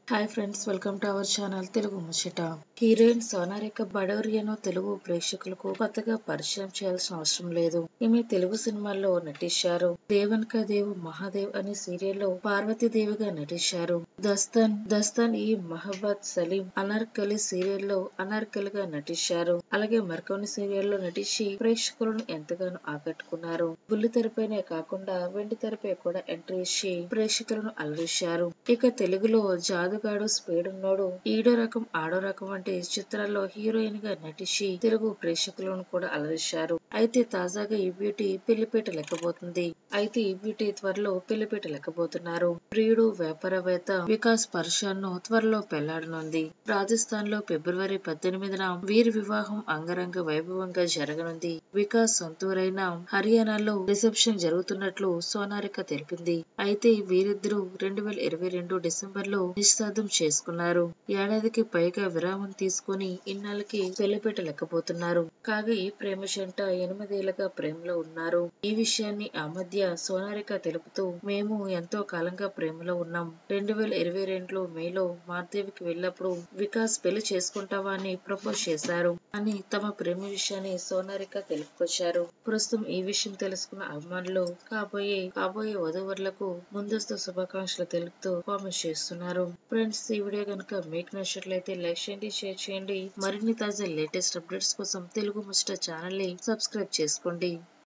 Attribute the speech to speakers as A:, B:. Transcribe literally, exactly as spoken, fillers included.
A: Hi friends, welcome to our channel Telugu Muchata. Heroine Sonarika బడౌరియను Telugu ప్రేక్షకులకు కొత్తగా పరిచయం చేయాల్సిన అవసరం లేదు. ఈమె తెలుగు సినిమాల్లో నటించారు. దేవన్ కా దేవ్ మహాదేవ్ అనే సీరియల్లో పార్వతీదేవిగా నటించారు. దస్తాన్ దస్తాన్ ఈ మహబత్ సలీం అనార్కలి సీరియల్లో అనార్కలిగా నటించారు. అలాగే మరికొన్ని సీరియల్లో నటించి ప్రేక్షకులను ఎంతగానో ఆకట్టుకున్నారు. బుల్లి తెరపైనే కాకుండా వెండి తెరపై కూడా ఎంట్రీ ఇచ్చి ప్రేక్షకులను అలరించారు. ఇక తెలుగులో జాదుగాడు, స్పీడ్ ఉన్నోడు, ఈడో రకం ఆడో రకం వంటి చిత్రాల్లో హీరోయిన్ గా నటించి తెలుగు ప్రేక్షకులను కూడా అలరించారు. అయితే తాజాగా ఈ బ్యూటీ పెళ్లిపీట లెక్కబోతుంది. అయితే ఈ బ్యూటీ త్వరలో పెళ్లిపీట లెక్కబోతున్నారు. ప్రియుడు వ్యాపారవేత్త వికాస్ పర్షాన్ ను త్వరలో పెళ్లాడనుంది. రాజస్థాన్ లో ఫిబ్రవరి పద్దెనిమిదిన వీరి వివాహం అంగరంగ వైభవంగా జరగనుంది. వికాస్ సొంతూరైన హర్యానాలో రిసెప్షన్ జరుగుతున్నట్లు సోనారిక తెలిపింది. అయితే వీరిద్దరూ రెండు వేల ఇరవై రెండు డిసెంబర్ లో నిశ్చితార్థం చేసుకున్నారు. ఏడాదికి పైగా విరామం తీసుకుని ఇన్నాళ్ళకి పెళ్లిపీట లెక్కబోతున్నారు. కాగా ఈ ప్రేమ జంట ఎనిమిదేళ్లుగా ప్రేమలో ఉన్నారు. ఈ విషయాన్ని ఆ మధ్య సోనారిక తెలుపుతూ, మేము ఎంతో కాలంగా ప్రేమలో ఉన్నాం. రెండు వేల ఇరవై రెండులో మేలో మాల్దీవ్కి వెళ్ళినప్పుడు వికాస్ పెళ్లి చేసుకుంటావా అని ప్రపోజ్ చేశారు అని తమ ప్రేమ విషయాన్ని సోనారిక తెలుపుకొచ్చారు. ప్రస్తుతం ఈ విషయం తెలుసుకున్న అభిమానులు కాబోయే కాబోయే వధూవరులకు ముందస్తు శుభాకాంక్షలు తెలుపుతూ కామెంట్స్ చేస్తున్నారు. ఫ్రెండ్స్, ఈ వీడియో కనుక మీకు నచ్చినట్లయితే లైక్ చేయండి, షేర్ చేయండి. మరిన్ని తాజా లేటెస్ట్ అప్డేట్స్ కోసం తెలుగు ముచ్చట ఛానల్ ని సబ్స్క్రైబ్ చేసుకోండి.